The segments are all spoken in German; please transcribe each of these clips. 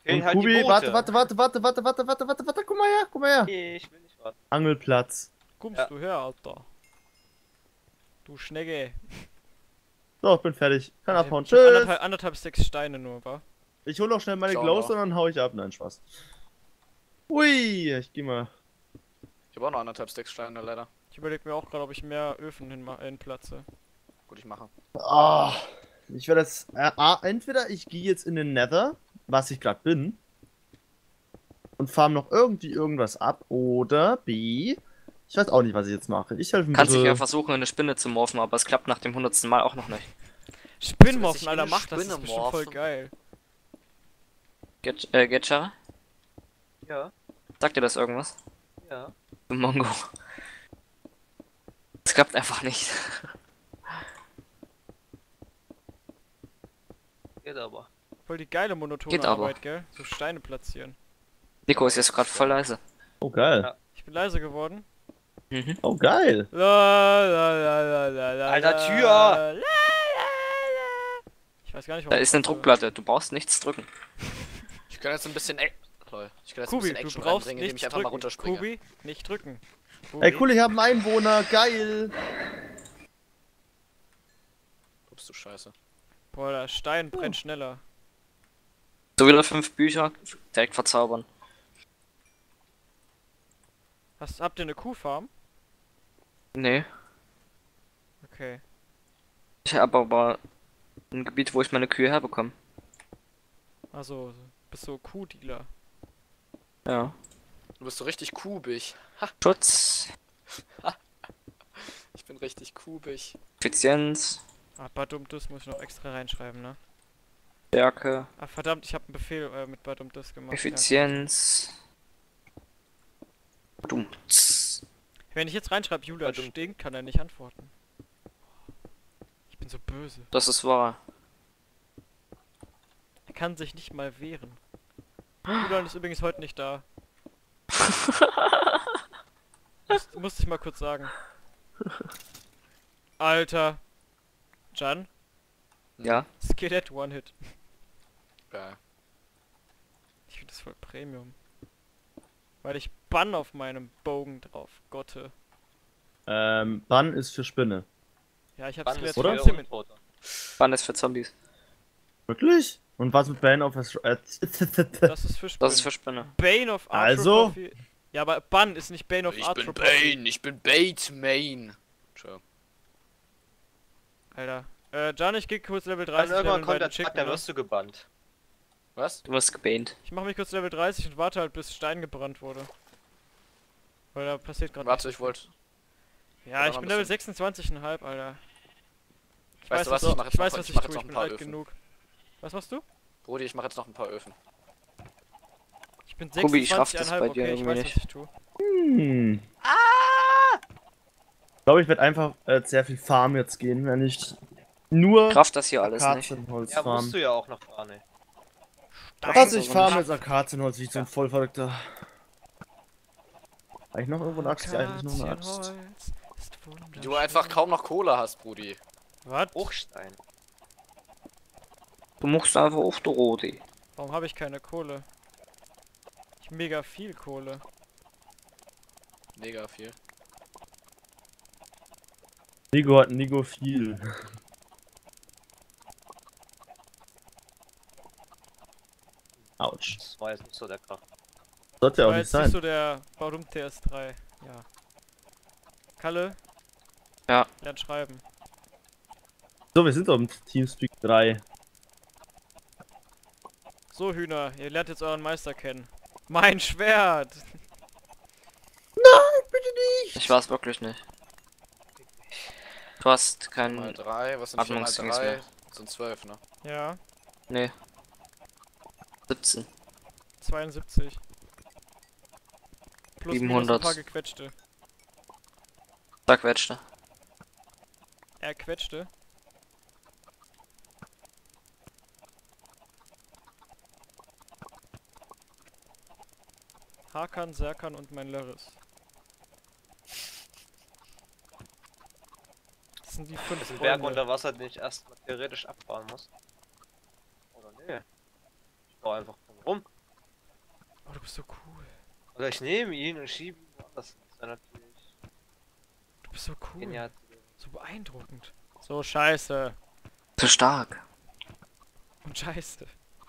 Und halt die Kubi, Boote. warte, guck mal her. Nee, ich will nicht warten. Angelplatz. Kommst Ja. du her, Alter? Du Schnecke. So, ich bin fertig. Kann abhauen. Ich hab Tschüss. anderthalb Sticks Steine nur, wa? Ich hole noch schnell meine Ich auch Glows noch. und dann hau ich ab. Nein, Spaß. Ui, ich geh mal. Ich habe auch noch 1,5 Stacks Steine, leider. Ich überlege mir auch gerade, ob ich mehr Öfen hinplatze. Gut, ich mache. Ah, ich werde jetzt. Entweder ich gehe jetzt in den Nether, was ich gerade bin, und farm noch irgendwie irgendwas ab, oder B. Ich weiß auch nicht, was ich jetzt mache. Ich helfe ein Kannst dich ja bisschen. versuchen, in eine Spinne zu morphen, aber es klappt nach dem 100. Mal auch noch nicht. Spinnmorphen, sich Alter, wie eine mach das, das ist Spinne bestimmt voll morphen. geil. Getcher? Ja, Sagt dir das irgendwas? ja. Du Mongo. Es klappt einfach nicht. Geht aber. Voll die geile monotone Geht aber. Arbeit, gell? So Steine platzieren. Nico ist jetzt gerade voll leise. Oh, geil. Ja. Ich bin leise geworden. Mhm. Oh, geil. Alter, Tür! Ich weiß gar nicht, Da warum. ist eine Druckplatte, du brauchst nichts drücken. Ich kann jetzt ein bisschen. Lol. Ich kann jetzt Kubi, ein bisschen du Action brauchst reinbringen, indem nichts ich einfach mal drücken. runterspringe. Kubi, nicht drücken. Ey, cool, ich habe einen Einwohner. Geil. Ups, du Scheiße. Boah, der Stein brennt schneller. So wieder 5 Bücher, direkt verzaubern. Habt ihr eine Kuhfarm? Nee, Okay. ich habe aber ein Gebiet, wo ich meine Kühe herbekomme. Also, bist so Kuhdealer. Ja. Du bist so richtig kubig. Schutz, Ich bin richtig kubig. Effizienz, Ah, Badumtus muss ich noch extra reinschreiben, ne? Stärke, Ah, verdammt, ich habe einen Befehl mit Badumtus gemacht. Effizienz. Dumts. Ja. Wenn ich jetzt reinschreibe, Julian Badum. stinkt, kann er nicht antworten. Ich bin so böse. Das ist wahr. Er kann sich nicht mal wehren. Julian ist übrigens heute nicht da. Musste ich mal kurz sagen. Alter. Jan, Ja. Skelett One-Hit. Geil. Ich finde das voll Premium. Weil ich Bann auf meinem Bogen drauf. Gotte. Bann ist für Spinne. Ja, ich hab Wann Skelett ist Oder? wieder trotzdem in... Untoter? Bann ist für Zombies. Wirklich? Und was mit Ban of Das ist für Spinnen. Das ist für Spinne. Bane of Also? Atrophy. Ja, aber Bann ist nicht Bane of Ich bin Atrophy. Bane, ich bin Bait Main. Tschö. Alter. Jan, ich geh kurz Level Dann 30 irgendwann Level kommt der Chicken, Tag, da ne? wirst du gebannt. Was? Du wirst gebannt. Ich mach mich kurz Level 30 und warte halt, bis Stein gebrannt wurde. Weil da passiert gerade Warte, ich wollte. Ja, ich bin Level 26,5, Alter. Ich Weißt du weiß, was, ich mach jetzt ich weiß, noch- was ich ich mach tue, jetzt noch ich ein bin paar alt Öfen. genug. Was machst du? Brudi, ich mache jetzt noch ein paar Öfen. Ich bin Kubi, ich raff 26,5, das bei dir okay, ich irgendwie weiß, was nicht. ich tue. Ich glaube, ich werde einfach sehr viel Farm jetzt gehen, wenn ich nur Kraft das hier alles nicht. Akazienholz Ja, farm. musst du ja auch noch fahren, ey. Was, ich farm jetzt Akazienholz wie so ein Vollverrückter. Habe ich noch irgendwo eine Axt? Ja, eigentlich noch eine Axt. Akazienholz ist Wie wunderschön. du einfach kaum noch Kohle hast, Brudi. Was? Bruchstein. Du muckst einfach auf der Rodi. Warum habe ich keine Kohle? Ich mega viel Kohle. Mega viel. Nico hat Nico viel. Autsch. Das war jetzt nicht so der Krach. Sollte ja auch War nicht jetzt nicht sein. so der Warum TS3. Ja. Kalle? Ja. Lern schreiben. So, wir sind doch im Teamspeak 3. So, Hühner, ihr lernt jetzt euren Meister kennen. Mein Schwert! Ich weiß wirklich nicht. Du hast Mal kein... 3, was sind 4 mal Atmungsdings 3? mehr. Sind 12, ne? Ja, Nee. 17. 72. Plus minus ein 700. paar gequetschte. Zerquetschte. Er quetschte. Hakan, Serkan und mein Lörres. Das sind die 5 Das ist ein Berg Freunde. unter Wasser, den ich erstmal theoretisch abfahren muss. Oder nee. Ich baue einfach rum. Oh, du bist so cool. Oder ich nehme ihn und schiebe ihn woanders. Das wäre natürlich Du bist so cool. genial. So beeindruckend. So scheiße. So stark. Und scheiße.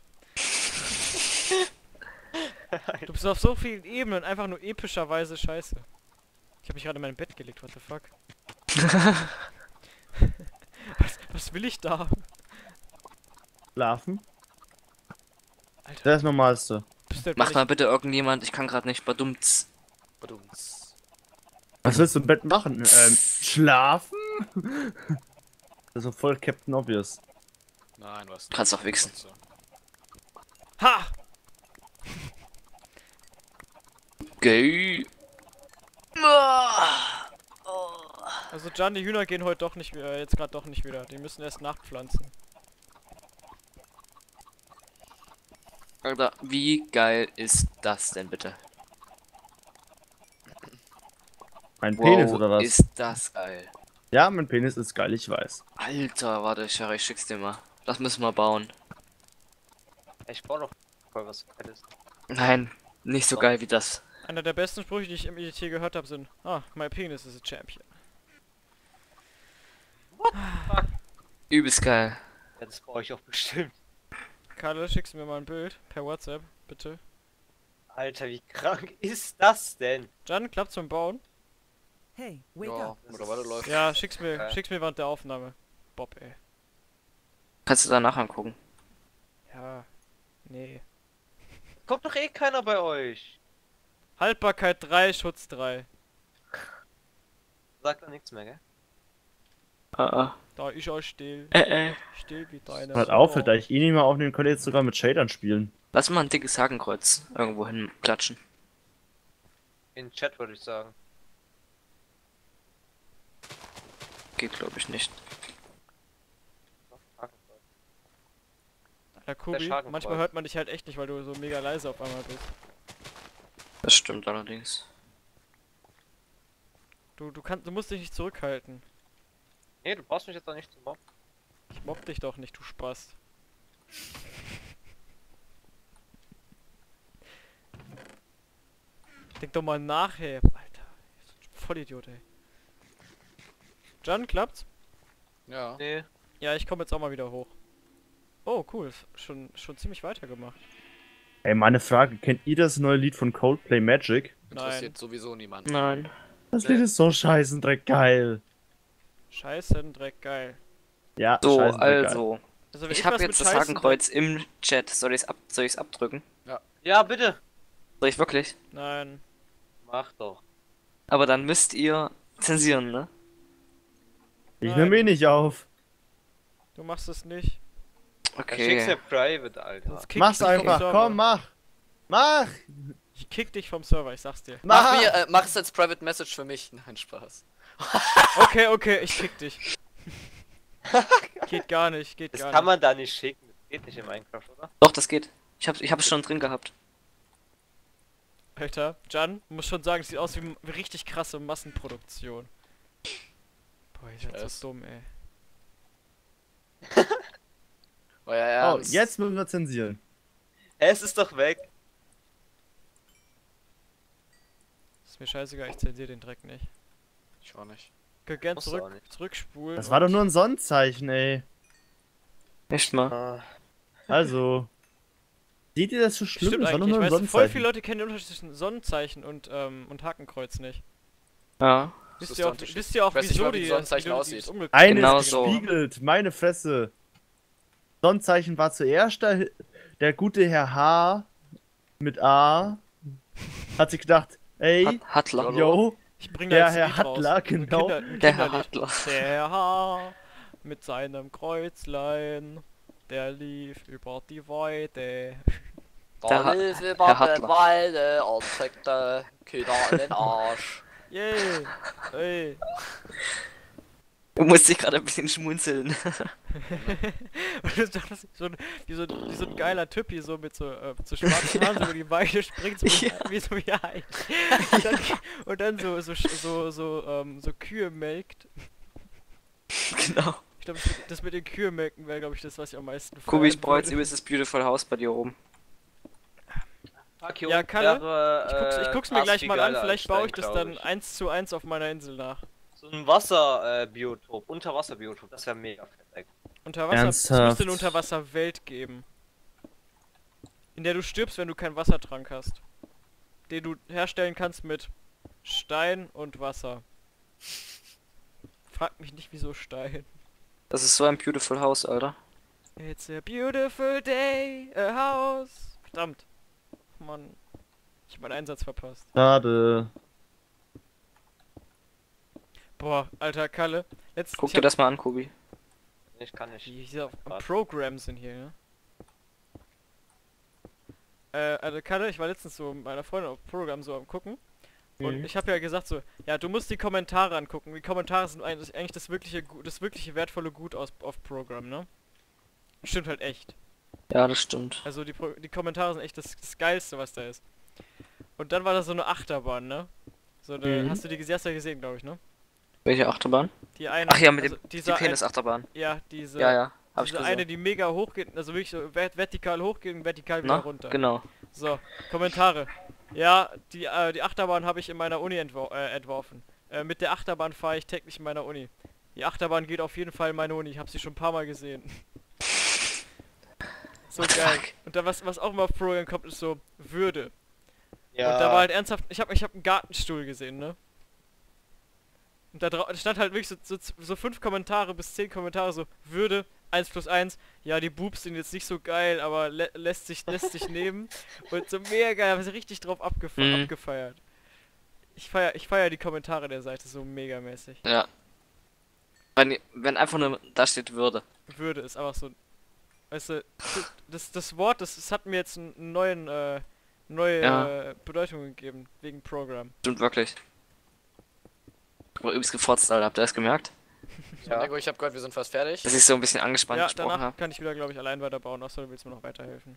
Du bist auf so vielen Ebenen einfach nur epischerweise scheiße. Ich habe mich gerade in mein Bett gelegt, what the fuck? Was will ich da? Schlafen? Alter, Das ist das Normalste. bist du Macht mal bitte irgendjemand, ich kann gerade nicht, badumts. Badumts. Was willst du im Bett machen? Schlafen? Das ist doch voll Captain Obvious. Nein, was? Kannst auch wichsen. Ha! Gay. Also Jan, die Hühner gehen heute doch nicht wieder, jetzt gerade doch nicht wieder. Die müssen erst nachpflanzen. Alter, wie geil ist das denn bitte? Mein Penis oder was? Ist das geil. Ja, mein Penis ist geil, ich weiß. Alter, warte, ich schick's dir mal. Das müssen wir bauen. Ich baue doch voll was Fettes. Nein, nicht so geil wie das. Einer der besten Sprüche, die ich im EDT gehört habe, sind: Ah, my penis is a champion. Übelst geil. Ja, das baue ich auch bestimmt. Kalle, schickst du mir mal ein Bild per WhatsApp, bitte. Alter, wie krank ist das denn? Jan, klappt's beim Bauen? Hey, wake Ja, up. mittlerweile läuft. Ja, schick's mir während der Aufnahme. Bob, ey. Kannst du danach angucken. Ja. Nee. Kommt doch eh keiner bei euch. Haltbarkeit 3, Schutz 3. Sagt da nichts mehr, gell? Da ich euch still. Still wie deine. Hört auf, da ich eh nicht mehr aufnehmen könnte, jetzt sogar mit Shadern spielen. Lass mal ein dickes Hakenkreuz irgendwo hin klatschen. In den Chat würde ich sagen. Geht glaube ich nicht. Alter, Kubi, Schadenfreude. manchmal hört man dich halt echt nicht, weil du so mega leise auf einmal bist. Das stimmt allerdings. Du musst dich nicht zurückhalten. Nee, du brauchst mich jetzt auch nicht zu mobben. Ich mobb dich doch nicht, du Spast. Denk doch mal nachher. Alter, Vollidiot, ey. Jan, klappt's? Ja. Nee. Ja, ich komme jetzt auch mal wieder hoch. Oh, cool. Schon ziemlich weitergemacht. Ey, meine Frage, kennt ihr das neue Lied von Coldplay Magic? Interessiert sowieso niemand. Nein. Das Lied ist so scheißendreck geil. Scheißendreck, geil. Ja, So, scheißendreck geil. Also, wenn Ich was habe mit jetzt das Scheißendreck- Hakenkreuz im Chat. Soll ich's abdrücken? Ja, bitte. Soll ich wirklich? Nein. Mach doch. Aber dann müsst ihr zensieren, ne? Ich Nein. nehme ihn nicht auf. Du machst es nicht. Dann schick's Okay. ja private, Alter. Sonst kick Mach's ich dich vom einfach, Server. komm, mach! Mach! Ich kick dich vom Server, ich sag's dir. Mach! Mach's als Private Message für mich. Nein, Spaß. Okay, ich kick dich. Geht gar nicht, geht Das gar kann nicht. man da nicht schicken. Das geht nicht in Minecraft, oder? Doch, das geht. Ich hab's schon drin gehabt. Alter, Jan, muss schon sagen, es sieht aus wie richtig krasse Massenproduktion. Boah, ich werd weiß. so dumm, ey. Euer Oh, Ernst? jetzt müssen wir zensieren. Es ist doch weg. Ist mir scheißegal, ich zensiere den Dreck nicht. Ich auch nicht. Könnt gern Musst du auch nicht. zurückspulen. Das war doch nur ein Sonnenzeichen, ey. Echt mal. Ah, Also. Seht ihr das so schlimm? Stimmt Das war doch eigentlich, nur ein weißt du, voll Sonnenzeichen. viele Leute kennen den Unterschied zwischen Sonnenzeichen und Hakenkreuz nicht. Ja. ist Wisst der ihr auch, Unterschied? wisst ihr auch Ich weiß nicht wieso mal, wie die ein Sonnenzeichen wie aussieht. das Unglück Eines Genau so. gespiegelt, meine Fresse. Sonnenzeichen war zuerst der gute Herr H. mit A. Hat sich gedacht, ey, Hattler. yo, Ich bring Der da jetzt ein Herr Lied Hattler, raus. genau. Der Herr Hattler. Der Herr H. mit seinem Kreuzlein, der lief über die Weide. Der Da lief Herr über Hattler. den Walde und fickte Kinder in den Arsch. Yay! Ey! Du musst dich gerade ein bisschen schmunzeln. Und das ist doch wie so ein geiler Typ hier so mit so schwarzen Haaren so über die Weide springt, so wie so wie ein. Und dann so Kühe melkt. Genau. Ich glaube, das mit den Kühe melken wäre, glaube ich, das, was ich am meisten Kubi, ich feiern brauche jetzt würde. übelst das Beautiful House bei dir oben. Fuck, hier Ja, unten Kalle, wäre, ich guck's mir krass gleich viel mal an, geiler vielleicht als baue ich Stein, das glaub dann ich. 1:1 auf meiner Insel nach. So ein Wasserbiotop, Unterwasserbiotop, das wäre mega fett. Unterwasser, es Ernsthaft? müsste eine Unterwasserwelt geben. In der du stirbst, wenn du keinen Wassertrank hast. Den du herstellen kannst mit Stein und Wasser. Frag mich nicht, wieso Stein. Das ist so ein beautiful house, Alter. It's a beautiful day, a house. Verdammt. Mann. Ich hab meinen Einsatz verpasst. Schade. Boah, alter Kalle. Guck dir das mal an, Kobi. Ich kann nicht. Die hier am Programm sind hier, ne? Also Kalle, ich war letztens so mit meiner Freundin auf Programm so am gucken. Und ich habe ja gesagt so, ja, du musst die Kommentare angucken. Die Kommentare sind eigentlich das wirkliche wertvolle Gut auf Programm, ne? Stimmt halt echt. Ja, das stimmt. Also die Kommentare sind echt das Geilste, was da ist. Und dann war da so eine Achterbahn, ne? So eine, hast du die hast du ja gesehen, glaube ich, ne? Welche Achterbahn? Die eine. Ach ja, mit also dem die dieser Penis-Achterbahn. ja, diese. Ja, ja, hab ich diese gesehen. eine, die mega hoch geht, also wirklich so vertikal hochgeht und vertikal wieder Na, runter. genau. So, Kommentare. Ja, die Achterbahn habe ich in meiner Uni entworfen. Mit der Achterbahn fahre ich täglich in meiner Uni. Die Achterbahn geht auf jeden Fall in meine Uni. Ich habe sie schon ein paar Mal gesehen. So geil. Und dann was auch immer auf Programm kommt, ist so Würde. Ja. Und da war halt ernsthaft, ich hab einen Gartenstuhl gesehen, ne? Und da stand halt wirklich so 5 Kommentare bis 10 Kommentare so Würde 1+1. Ja, die Boobs sind jetzt nicht so geil, aber lässt sich nehmen. Und so mega geil, haben sie richtig drauf abgefeiert. Ich feier die Kommentare der Seite so megamäßig. Ja. Wenn einfach nur da steht Würde. Würde ist einfach so. Weißt du, das Wort, das hat mir jetzt einen neue Bedeutung gegeben, wegen Programm. Stimmt wirklich. Aber übelst gefotzt, Alter. Habt ihr das gemerkt? Ja. Nico, ich hab gehört, wir sind fast fertig. Dass ich so ein bisschen angespannt Ja, gesprochen danach habe. kann ich wieder, glaube ich, allein weiterbauen, außer du willst mir noch weiterhelfen.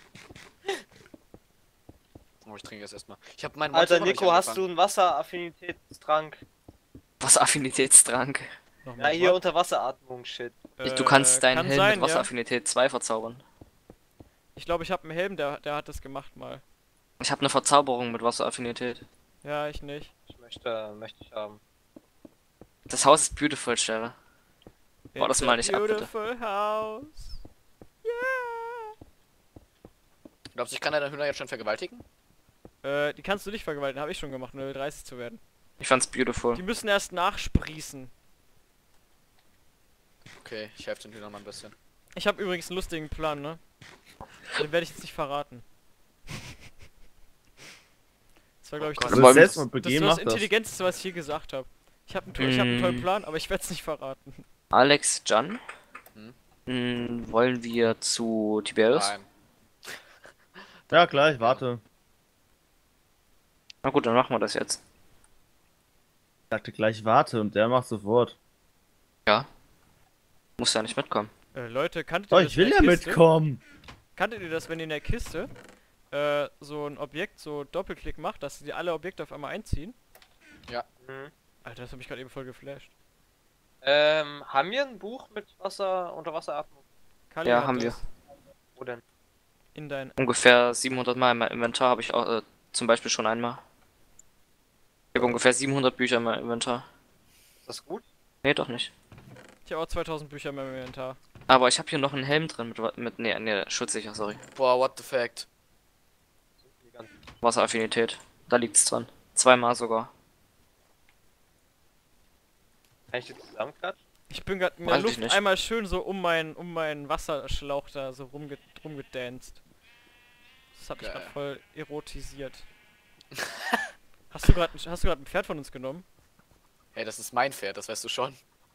Oh, ich trinke jetzt erstmal. Ich hab meinen Alter Monster noch nicht Nico, hast du angefangen. einen Wasseraffinitätstrank? Was Affinitätstrank. Ja, Nochmal, hier what? Unterwasseratmung, shit. Du kannst deinen kann Helm sein, mit Wasseraffinität 2 verzaubern. Ich glaube, ich habe einen Helm, der hat das gemacht mal. Ich habe eine Verzauberung mit Wasseraffinität. Ja, ich nicht. Ich möchte ich haben. Das Haus ist beautiful, Stelle. Bau das It's mal a nicht ab, bitte. beautiful house. Yeah. Glaubst du, ich kann deine Hühner jetzt schon vergewaltigen? Die kannst du nicht vergewaltigen, habe ich schon gemacht, nur 30 zu werden. Ich fand's beautiful. Die müssen erst nachsprießen. Okay, ich helfe den Hühnern mal ein bisschen. Ich habe übrigens einen lustigen Plan, ne? Den werde ich jetzt nicht verraten. Das war, glaube ich, Gott. das, Du Wollen musst wir- selbst mal das, begehen, war das mach das. Intelligenteste, was ich je gesagt habe. Ich habe einen tollen Plan, aber ich werde es nicht verraten. Alex, Jan? Hm? Wollen wir zu Tiberius? Nein. Ja, klar, ich warte. Na gut, dann machen wir das jetzt. Ich sagte gleich warte und der macht sofort. Ja. Muss ja nicht mitkommen. Leute, kanntet Oh, ihr das ich will in ja der Kiste? mitkommen. Kanntet ihr das, wenn ihr in der Kiste so ein Objekt so Doppelklick macht, dass die alle Objekte auf einmal einziehen? Mhm. Alter, das hat mich gerade eben voll geflasht. Haben wir ein Buch mit Unterwasseratmung? Kali Ja, hat haben das Wo denn? in dein... Ungefähr 700 Mal in meinem Inventar habe ich auch zum Beispiel schon einmal. Ich habe ungefähr 700 Bücher in meinem Inventar. Ist das gut? Nee, doch nicht. Ich habe auch 2000 Bücher in meinem Inventar. Aber ich habe hier noch einen Helm drin nee, schutzsicher, sorry. Boah, what the fact. Die ganzen- Wasseraffinität. Da liegt's dran. 2 Mal sogar. Kann ich die zusammenklatschen? Ich bin gerade in Weiß der ich Luft nicht. einmal schön so um meinen Wasserschlauch da so rumgedanced. Das hat mich Geil. gerade voll erotisiert. Hast du gerade ein Pferd von uns genommen? Hey, das ist mein Pferd, das weißt du schon.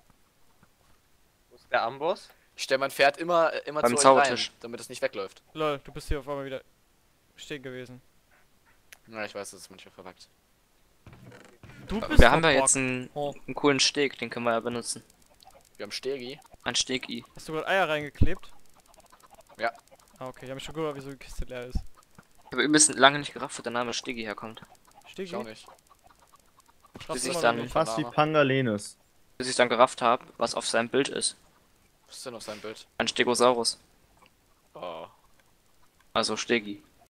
Wo ist der Amboss? Ich stelle mein Pferd immer Beim zu euch rein, Zaubertisch. damit es nicht wegläuft. Lol, du bist hier auf einmal wieder stehen gewesen. Ja, ich weiß, das ist manchmal verpackt. Du bist Wir haben ja verborgt. jetzt einen Oh. coolen Steg, den können wir ja benutzen. Wir haben Stegi. Ein Steg-I. Hast du gerade Eier reingeklebt? Ja. Ah, okay, ich habe mich schon gewundert, wieso die Kiste leer ist. Ich habe übrigens lange nicht gerafft, wo der Name Stegi herkommt. Stegi? Ich auch nicht. Ich raff's Bis ich immer noch dann- nicht. Fast wie Pangalenes. Bis ich dann gerafft habe, was auf seinem Bild ist. Was ist denn auf seinem Bild? Ein Stegosaurus. Oh. Also Stegi.